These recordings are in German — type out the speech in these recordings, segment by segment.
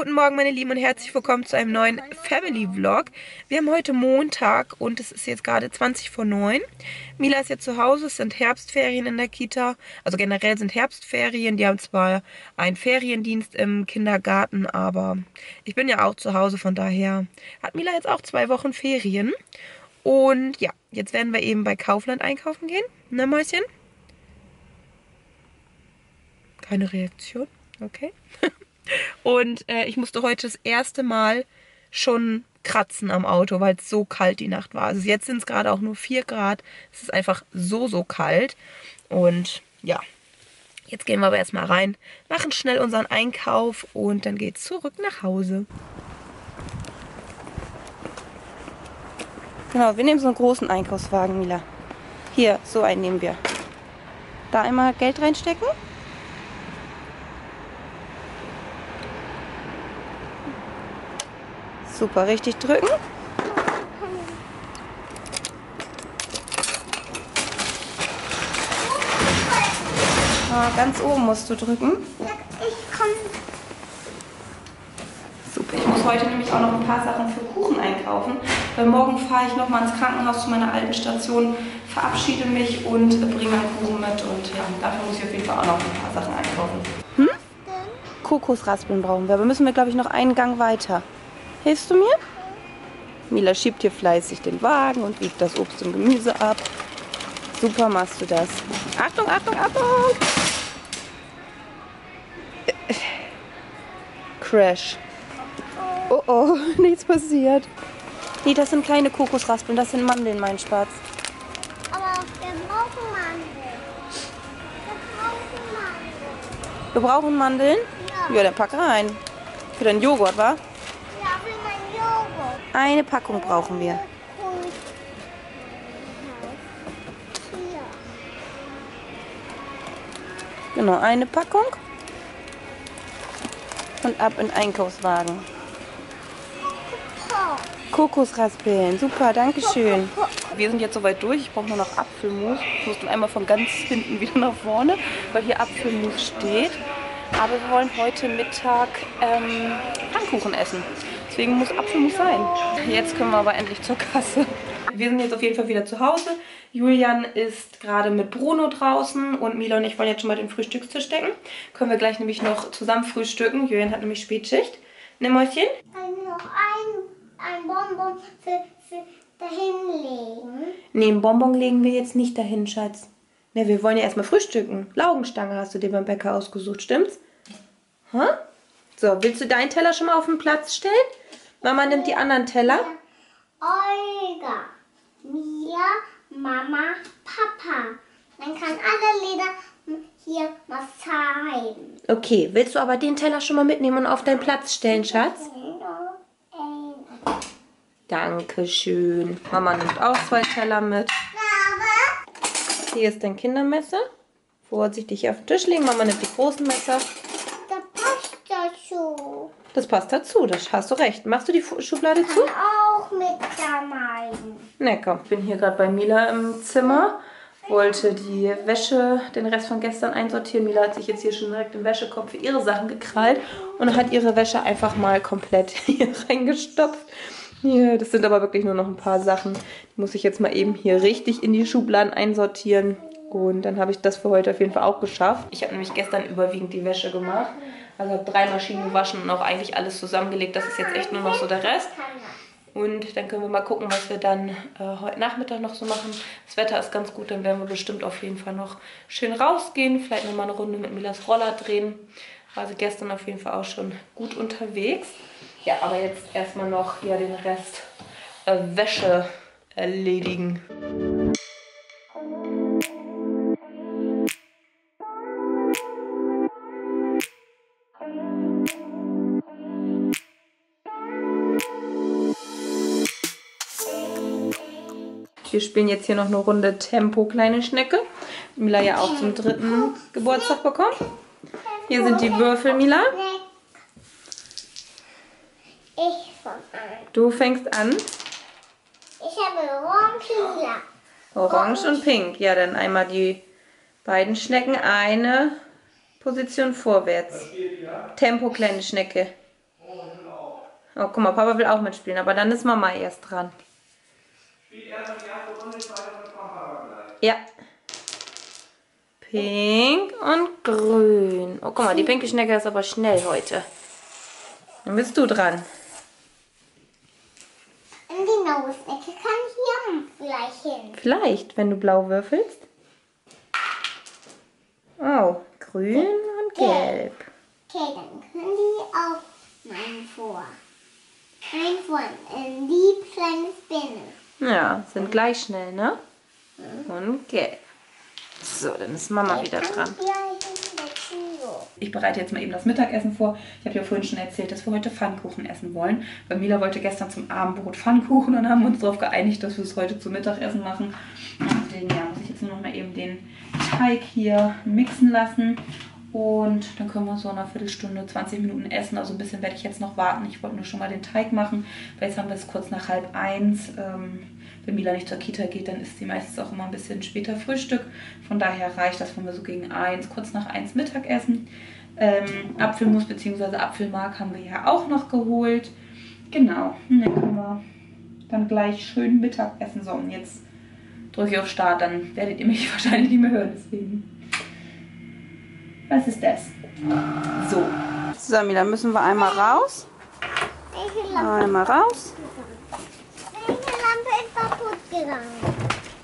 Guten Morgen, meine Lieben, und herzlich willkommen zu einem neuen Family-Vlog. Wir haben heute Montag und es ist jetzt gerade 20 vor 9. Mila ist jetzt zu Hause, es sind Herbstferien in der Kita. Also generell sind Herbstferien. Die haben zwar einen Feriendienst im Kindergarten, aber ich bin ja auch zu Hause, von daher hat Mila jetzt auch 2 Wochen Ferien. Und ja, jetzt werden wir eben bei Kaufland einkaufen gehen. Ne, Mäuschen? Keine Reaktion? Okay. Und ich musste heute das erste Mal schon kratzen am Auto, weil es so kalt die Nacht war. Also jetzt sind es gerade auch nur 4 Grad. Es ist einfach so kalt. Und ja, jetzt gehen wir aber erstmal rein, machen schnell unseren Einkauf und dann geht's zurück nach Hause. Genau, wir nehmen so einen großen Einkaufswagen, Mila. Hier, so einen nehmen wir. Da einmal Geld reinstecken. Super, richtig drücken. Ganz oben musst du drücken. Ich komme. Super, ich muss heute nämlich auch noch ein paar Sachen für Kuchen einkaufen. Weil morgen fahre ich nochmal ins Krankenhaus zu meiner alten Station, verabschiede mich und bringe einen Kuchen mit. Und ja, dafür muss ich auf jeden Fall auch noch ein paar Sachen einkaufen. Kokosraspeln brauchen wir, aber müssen wir, glaube ich, noch einen Gang weiter. Hilfst du mir? Mila schiebt hier fleißig den Wagen und wiegt das Obst und Gemüse ab. Super machst du das. Achtung, Achtung, Achtung! Crash. Oh oh, nichts passiert. Nee, das sind keine Kokosraspeln, das sind Mandeln, mein Spatz. Aber wir brauchen Mandeln. Wir brauchen Mandeln? Ja. Ja, dann pack rein. Für deinen Joghurt, wa? Ja, für meinen Joghurt. Eine Packung brauchen wir. Und hier. Genau, eine Packung. Und ab in den Einkaufswagen. Kokosraspeln, super, danke schön. Wir sind jetzt soweit durch. Ich brauche nur noch Apfelmus. Ich muss dann einmal von ganz hinten wieder nach vorne, weil hier Apfelmus steht. Aber wir wollen heute Mittag Pfannkuchen essen. Deswegen muss Apfelmus sein. Jetzt können wir aber endlich zur Kasse. Wir sind jetzt auf jeden Fall wieder zu Hause. Julian ist gerade mit Bruno draußen und Mila und ich wollen jetzt schon mal den Frühstückstisch decken. Können wir gleich nämlich noch zusammen frühstücken. Julian hat nämlich Spätschicht. Ne, Mäuschen? Noch ein Bonbon für dahin legen. Ne, einen Bonbon legen wir jetzt nicht dahin, Schatz. Ne, wir wollen ja erstmal frühstücken. Laugenstange hast du dir beim Bäcker ausgesucht, stimmt's? Hä? So, willst du deinen Teller schon mal auf den Platz stellen? Mama nimmt die anderen Teller. Olga, Mia, Mama, Papa. Dann kann alle Lieder hier was zeigen. Okay, willst du aber den Teller schon mal mitnehmen und auf deinen Platz stellen, Schatz? Dankeschön. Mama nimmt auch 2 Teller mit. Hier ist dein Kindermesser. Vorsichtig auf den Tisch legen. Mama nimmt die großen Messer. Das passt dazu. Das passt dazu, das hast du recht. Machst du die Schublade zu? Kann auch mit vermeiden. Ne, komm. Ich bin hier gerade bei Mila im Zimmer. Wollte die Wäsche, den Rest von gestern einsortieren. Mila hat sich jetzt hier schon direkt im Wäschekorb für ihre Sachen gekrallt und hat ihre Wäsche einfach mal komplett hier reingestopft. Hier, das sind aber wirklich nur noch ein paar Sachen. Die muss ich jetzt mal eben hier richtig in die Schubladen einsortieren. Und dann habe ich das für heute auf jeden Fall auch geschafft. Ich habe nämlich gestern überwiegend die Wäsche gemacht. Also habe 3 Maschinen gewaschen und auch eigentlich alles zusammengelegt. Das ist jetzt echt nur noch so der Rest. Und dann können wir mal gucken, was wir dann heute Nachmittag noch so machen. Das Wetter ist ganz gut, dann werden wir bestimmt auf jeden Fall noch schön rausgehen. Vielleicht nochmal eine Runde mit Milas Roller drehen. War sie gestern auf jeden Fall auch schon gut unterwegs. Ja, aber jetzt erstmal noch hier den Rest Wäsche erledigen. Wir spielen jetzt hier noch eine Runde Tempo, kleine Schnecke. Mila ja auch zum 3. Geburtstag bekommen. Hier sind die Würfel, Mila. Ich fange an. Du fängst an. Ich habe orange, Orange und Pink. Ja, dann einmal die beiden Schnecken. Eine Position vorwärts. Tempo, kleine Schnecke. Oh, guck mal, Papa will auch mitspielen, aber dann ist Mama erst dran. Ja. Pink und grün. Oh, guck mal, die pinke Schnecke ist aber schnell heute. Dann bist du dran. Und die Nausecke kann hier gleich hin. Vielleicht, wenn du blau würfelst. Oh, grün und gelb. Okay, dann können die auf meinen vor. In die kleine Spinne. Ja, sind gleich schnell, ne? Und gelb. So, dann ist Mama wieder dran. Ich bereite jetzt mal eben das Mittagessen vor. Ich habe ja vorhin schon erzählt, dass wir heute Pfannkuchen essen wollen. Weil Mila wollte gestern zum Abendbrot Pfannkuchen und haben uns darauf geeinigt, dass wir es heute zum Mittagessen machen. Und deswegen ja, muss ich jetzt nur noch mal eben den Teig hier mixen lassen. Und dann können wir so in einer Viertelstunde, 20 Minuten essen. Also ein bisschen werde ich jetzt noch warten. Ich wollte nur schon mal den Teig machen, weil jetzt haben wir es kurz nach 12:30. Wenn Mila nicht zur Kita geht, dann isst sie meistens auch immer ein bisschen später Frühstück. Von daher reicht das, wenn wir so gegen 1, kurz nach 1 Mittag essen. Apfelmus bzw. Apfelmark haben wir ja auch noch geholt. Genau, und dann können wir dann gleich schön Mittag essen. So, und jetzt drücke ich auf Start, dann werdet ihr mich wahrscheinlich nicht mehr hören. Deswegen. Was ist das? So. So, Mila, müssen wir einmal raus. Welche Lampe? Einmal raus. Welche Lampe ist kaputt gegangen?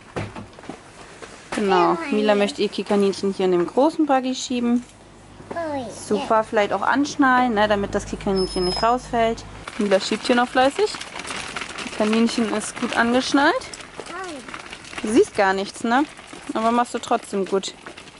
Genau. Mila möchte ihr Kikaninchen hier in dem großen Buggy schieben. Oh, ja. Super, vielleicht auch anschnallen, ne, damit das Kikaninchen nicht rausfällt. Mila schiebt hier noch fleißig. Das Kaninchen ist gut angeschnallt. Du siehst gar nichts, ne? Aber machst du trotzdem gut.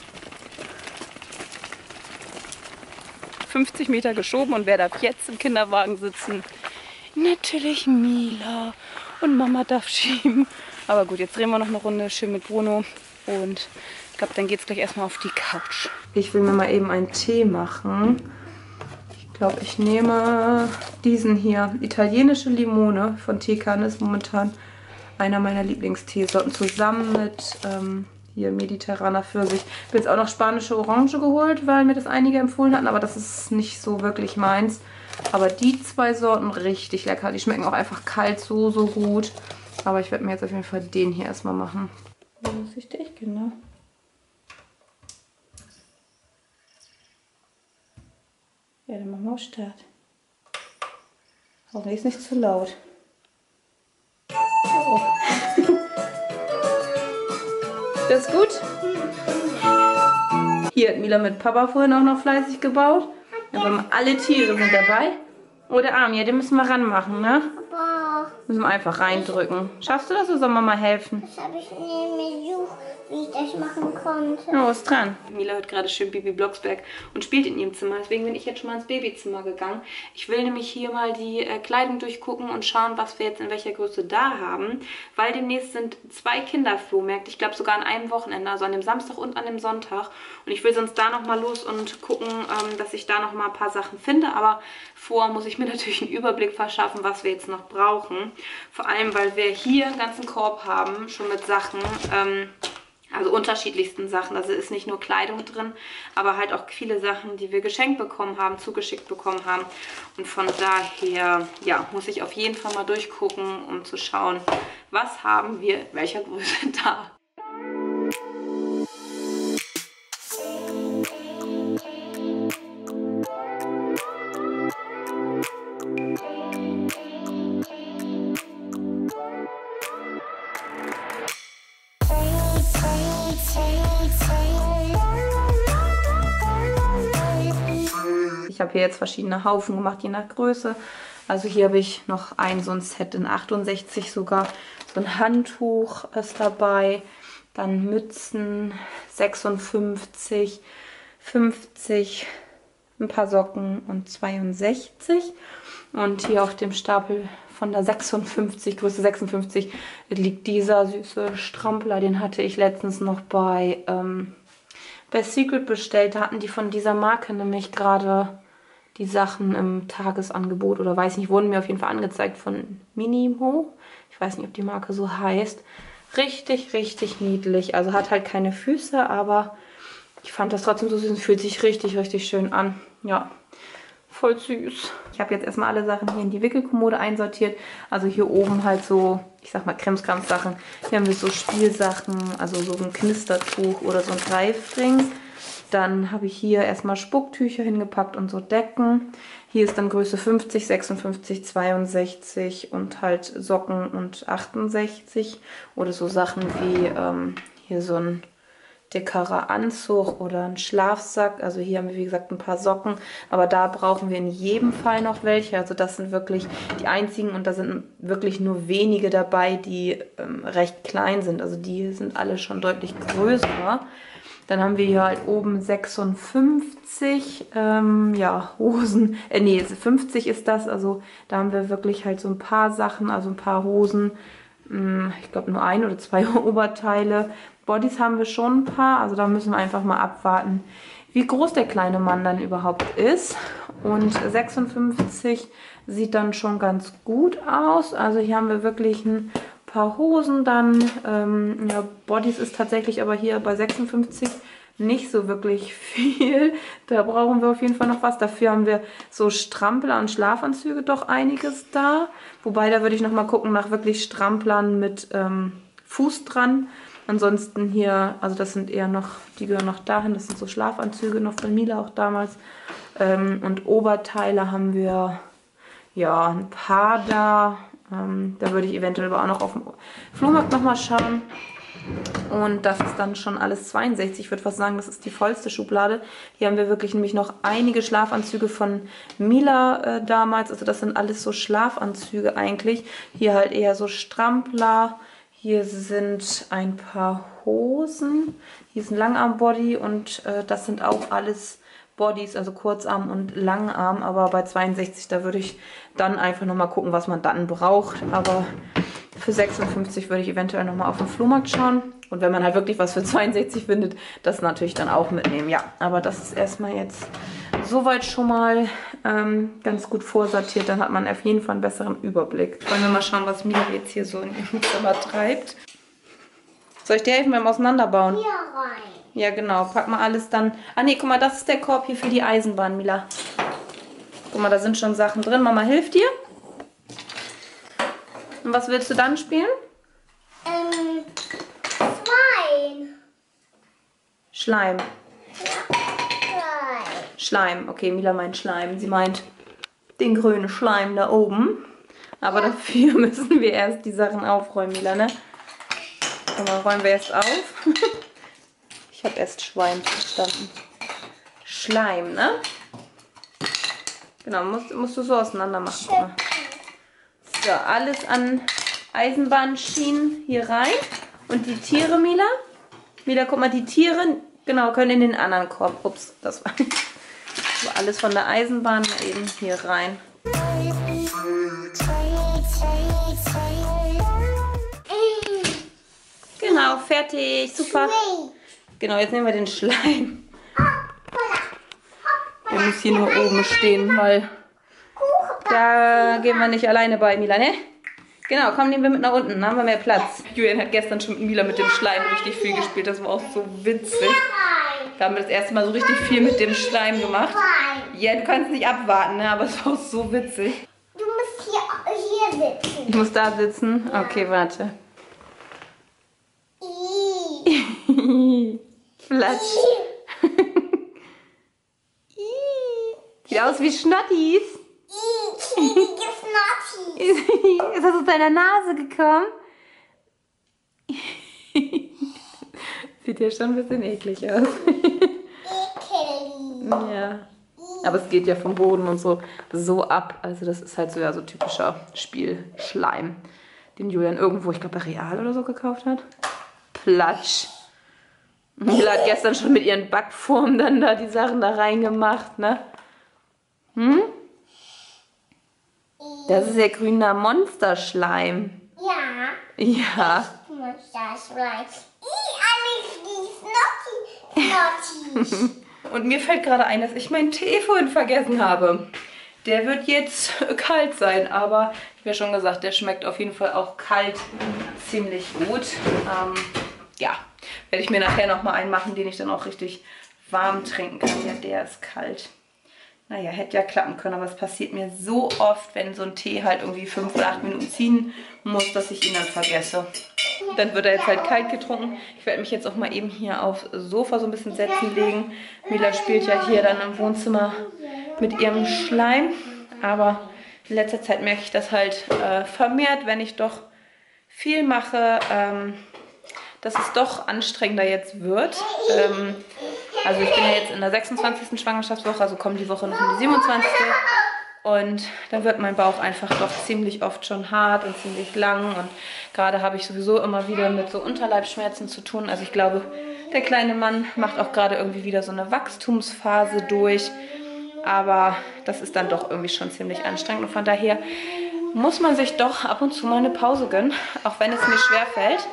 50 Meter geschoben und wer darf jetzt im Kinderwagen sitzen? Natürlich Mila. Und Mama darf schieben. Aber gut, jetzt drehen wir noch eine Runde schön mit Bruno. Und ich glaube, dann geht es gleich erstmal auf die Couch. Ich will mir mal eben einen Tee machen. Ich glaube, ich nehme diesen hier. Italienische Limone von Teekanne ist momentan einer meiner Lieblingsteesorten. Zusammen mit hier mediterraner Pfirsich. Ich habe jetzt auch noch spanische Orange geholt, weil mir das einige empfohlen hatten. Aber das ist nicht so wirklich meins. Aber die zwei Sorten richtig lecker. Die schmecken auch einfach kalt so gut. Aber ich werde mir jetzt auf jeden Fall den hier erstmal machen. Vorsichtig, genau. Ja, dann machen wir auf Start. Hoffentlich ist nicht zu laut. Oh. Das ist gut? Hier hat Mila mit Papa vorhin auch noch fleißig gebaut. Aber alle Tiere sind dabei. Oh, der Arm, ja, den müssen wir ranmachen, ne? Aber Müssen wir einfach reindrücken. Schaffst du das oder soll Mama helfen? das habe ich nicht gesucht, wie ich das machen konnte. Oh, ist dran. Mila hört gerade schön Bibi Blocksberg und spielt in ihrem Zimmer. Deswegen bin ich jetzt schon mal ins Babyzimmer gegangen. Ich will nämlich hier mal die Kleidung durchgucken und schauen, was wir jetzt in welcher Größe da haben. Weil demnächst sind 2 Kinderflohmärkte. Ich glaube sogar an einem Wochenende, also an dem Samstag und an dem Sonntag. Und ich will sonst da nochmal los und gucken, dass ich da nochmal ein paar Sachen finde. Aber vorher muss ich mir natürlich einen Überblick verschaffen, was wir jetzt noch brauchen. Vor allem, weil wir hier einen ganzen Korb haben, schon mit Sachen, also unterschiedlichsten Sachen. Also ist nicht nur Kleidung drin, aber halt auch viele Sachen, die wir geschenkt bekommen haben, zugeschickt bekommen haben. Und von daher, ja, muss ich auf jeden Fall mal durchgucken, um zu schauen, was haben wir in welcher Größe da. Ich habe hier jetzt verschiedene Haufen gemacht, je nach Größe. Also hier habe ich noch so ein Set in 68 sogar. So ein Handtuch ist dabei. Dann Mützen 56, 50, ein paar Socken und 62. Und hier auf dem Stapel von der 56, Größe 56, liegt dieser süße Strampler. Den hatte ich letztens noch bei Secret bestellt. Da hatten die von dieser Marke nämlich gerade die Sachen im Tagesangebot oder weiß nicht, wurden mir auf jeden Fall angezeigt von Minimo. Ich weiß nicht, ob die Marke so heißt. Richtig, richtig niedlich. Also hat halt keine Füße, aber ich fand das trotzdem so süß und fühlt sich richtig, richtig schön an. Ja, Voll süß. Ich habe jetzt erstmal alle Sachen hier in die Wickelkommode einsortiert. Also hier oben halt so, ich sag mal Krimskrams-Sachen. Hier haben wir so Spielsachen, also so ein Knistertuch oder so ein Greifring. Dann habe ich hier erstmal Spucktücher hingepackt und so Decken. Hier ist dann Größe 50, 56, 62 und halt Socken und 68. Oder so Sachen wie hier so ein dickerer Anzug oder ein Schlafsack. Also hier haben wir wie gesagt ein paar Socken, aber da brauchen wir in jedem Fall noch welche. Also das sind wirklich die einzigen und da sind wirklich nur wenige dabei, die recht klein sind. Also die sind alle schon deutlich größer. Dann haben wir hier halt oben 56, ja, Hosen, nee, 50 ist das, also da haben wir wirklich halt so ein paar Sachen, also ein paar Hosen, ich glaube nur 1 oder 2 Oberteile. Bodies haben wir schon ein paar, also da müssen wir einfach mal abwarten, wie groß der kleine Mann dann überhaupt ist. Und 56 sieht dann schon ganz gut aus, also hier haben wir wirklich ein paar Hosen dann, ja, Bodies ist tatsächlich aber hier bei 56 nicht so wirklich viel. Da brauchen wir auf jeden Fall noch was. Dafür haben wir so Strampler und Schlafanzüge doch einiges da. Wobei, da würde ich noch mal gucken nach wirklich Stramplern mit Fuß dran. Ansonsten hier, also das sind eher noch, die gehören noch dahin. Das sind so Schlafanzüge noch von Mila auch damals. Und Oberteile haben wir, ja, ein paar da. Da würde ich eventuell aber auch noch auf dem Flohmarkt nochmal schauen. Und das ist dann schon alles 62. Ich würde fast sagen, das ist die vollste Schublade. Hier haben wir wirklich nämlich noch einige Schlafanzüge von Mila damals. Also das sind alles so Schlafanzüge eigentlich. Hier halt eher so Strampler. Hier sind ein paar Hosen. Hier ist ein Langarm-Body und das sind auch alles Bodies, also Kurzarm und Langarm, aber bei 62, da würde ich dann einfach nochmal gucken, was man dann braucht. Aber für 56 würde ich eventuell nochmal auf den Flohmarkt schauen. Und wenn man halt wirklich was für 62 findet, das natürlich dann auch mitnehmen. Ja, aber das ist erstmal jetzt soweit schon mal ganz gut vorsortiert. Dann hat man auf jeden Fall einen besseren Überblick. Wollen wir mal schauen, was Mila jetzt hier so in ihrem Zimmer treibt. Soll ich dir helfen beim Auseinanderbauen? Hier rein. Ja, genau. Pack mal alles dann. Ah, nee, guck mal, das ist der Korb hier für die Eisenbahn, Mila. Guck mal, da sind schon Sachen drin. Mama hilft dir. Und was willst du dann spielen? Schwein. Schleim. Schwein. Schleim. Okay, Mila meint Schleim. Sie meint den grünen Schleim da oben. Aber dafür müssen wir erst die Sachen aufräumen, Mila, ne? Guck mal, räumen wir erst auf. Ich habe erst Schwein verstanden. Schleim, ne? Genau, musst du so auseinander machen. Guck mal. So, alles an Eisenbahnschienen hier rein. Und die Tiere, Mila? Mila, guck mal, die Tiere, genau, können in den anderen Korb. Ups, das war so alles von der Eisenbahn eben hier rein. Genau, fertig, super. Genau, jetzt nehmen wir den Schleim. Der muss hier nur oben stehen, weil da gehen wir nicht alleine bei, Mila, ne? Genau, komm, nehmen wir mit nach unten, dann haben wir mehr Platz. Julian hat gestern schon mit Mila mit dem Schleim richtig viel gespielt, das war auch so witzig. Da haben wir das erste Mal so richtig viel mit dem Schleim gemacht. Ja, du kannst nicht abwarten, ne? Aber es war auch so witzig. Du musst hier sitzen. Ich muss da sitzen? Okay, warte. Flatsch. Sieht aus wie Schnottis. Ist das aus deiner Nase gekommen? Sieht ja schon ein bisschen eklig aus. Ja. Aber es geht ja vom Boden und so ab. Also das ist halt so, ja, so typischer Spielschleim, den Julian irgendwo, ich glaube bei Real oder so gekauft hat. Platsch. Mila hat gestern schon mit ihren Backformen dann da die Sachen da reingemacht, ne? Hm? Das ist ja grüner Monsterschleim. Ja. Ja. Monsterschleim. Alles die Snotty. Und mir fällt gerade ein, dass ich meinen Tee vorhin vergessen habe. Der wird jetzt kalt sein, aber ich habe ja schon gesagt, der schmeckt auf jeden Fall auch kalt ziemlich gut. Ja, werde ich mir nachher nochmal einen machen, den ich dann auch richtig warm trinken kann. Ja, der ist kalt. naja, hätte ja klappen können, aber es passiert mir so oft, wenn so ein Tee halt irgendwie 5 oder 8 Minuten ziehen muss, dass ich ihn dann vergesse. Dann wird er jetzt halt kalt getrunken. Ich werde mich jetzt auch mal eben hier aufs Sofa so ein bisschen setzen legen. Mila spielt ja hier dann im Wohnzimmer mit ihrem Schleim. Aber in letzter Zeit merke ich das halt vermehrt, wenn ich doch viel mache, dass es doch anstrengender jetzt wird. Also ich bin ja jetzt in der 26. Schwangerschaftswoche, also kommt die Woche noch in die 27. Und dann wird mein Bauch einfach doch ziemlich oft schon hart und ziemlich lang. Und gerade habe ich sowieso immer wieder mit so Unterleibsschmerzen zu tun. Also ich glaube, der kleine Mann macht auch gerade irgendwie wieder so eine Wachstumsphase durch. Aber das ist dann doch irgendwie schon ziemlich anstrengend. Und von daher muss man sich doch ab und zu mal eine Pause gönnen, auch wenn es mir schwerfällt.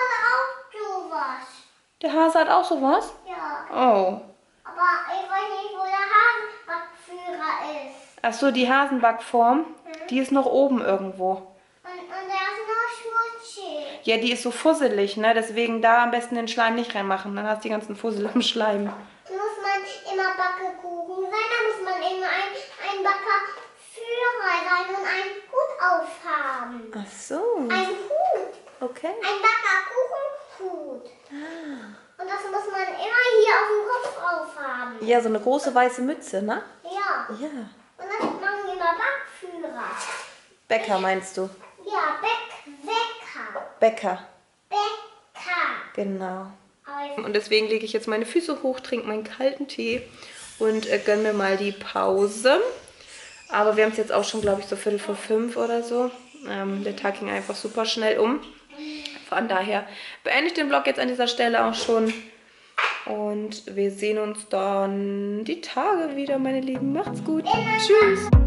Der Hase hat auch sowas? Ja. Oh. Aber ich weiß nicht, wo der Hasenbackführer ist. Ach so, die Hasenbackform, die ist noch oben irgendwo. Und der ist noch schmutzig. Ja, die ist so fusselig, ne? Deswegen da am besten den Schleim nicht reinmachen. Dann hast du die ganzen Fussel im Schleim. Da muss man immer Backekuchen sein, da muss man immer einen Backerführer sein und einen Hut aufhaben. Ach so. Ein Hut. Okay. Ein Backerkuchenhut. Und das muss man immer hier auf dem Kopf aufhaben. Ja, so eine große weiße Mütze, ne? Ja. Ja. Und dann machen wir immer Backführer. Bäcker meinst du? Ja, Bäcker. Bäcker. Bäcker. Genau. Aber Und deswegen lege ich jetzt meine Füße hoch, trinke meinen kalten Tee und gönne mir mal die Pause. Aber wir haben es jetzt auch schon, glaube ich, so 4:45 oder so. Der Tag ging einfach super schnell um. Von daher beende ich den Vlog jetzt an dieser Stelle auch schon. Und wir sehen uns dann die Tage wieder, meine Lieben. Macht's gut. Tschüss.